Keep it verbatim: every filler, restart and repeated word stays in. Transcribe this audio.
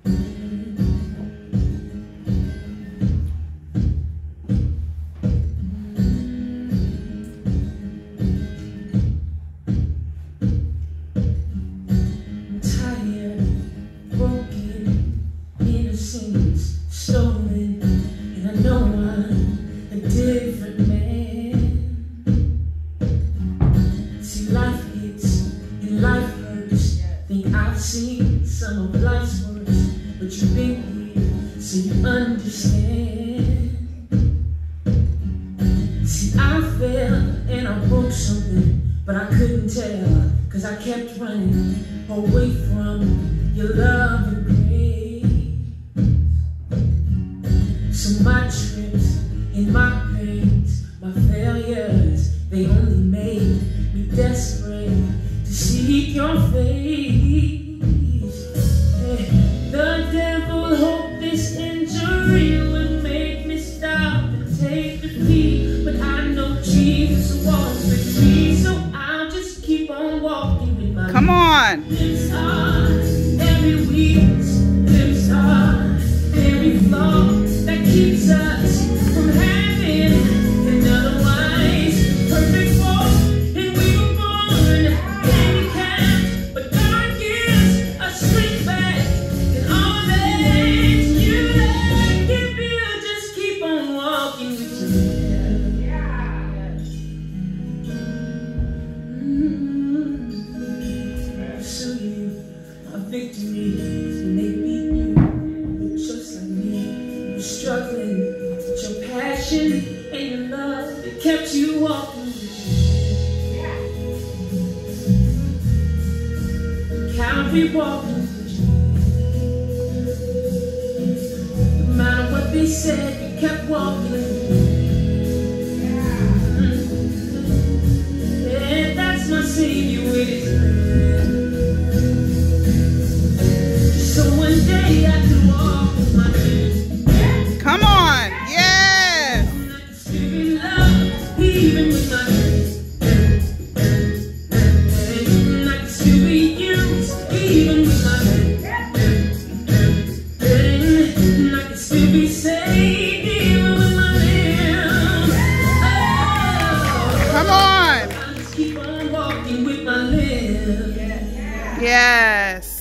I've seen some of life's worst, but you've been here, so you understand. See, I fell and I broke something, but I couldn't tell, cause I kept running away from your love and grace. So my trips and my pains, my failures, they only made me desperate to seek your face. The devil hoped this injury would make me stop and take defeat, but I know Jesus was with me, so I'll just keep on walking with my Come on. lips hard, every weakness, lips hard, every flaw that keeps us from having an otherwise perfect walk. And we were born handicapped, but God gives us strength back. And all that you lack, if you just keep on walking with me. Mm-hmm. So you, a victory when they beat you. You're just like me. You're struggling with your passion and your love that kept you walking with you. Calvary walking with you. No matter what they said, you kept walking with me. Yeah, that's my Savior with his hand. So one day I could walk with my hands. Come on. Yes. I could still be loved, even with my hands. And I could still be used, even with my hands. And I could still be saved, even with my hands. Come on. I just keep on walking with my lips. Yes.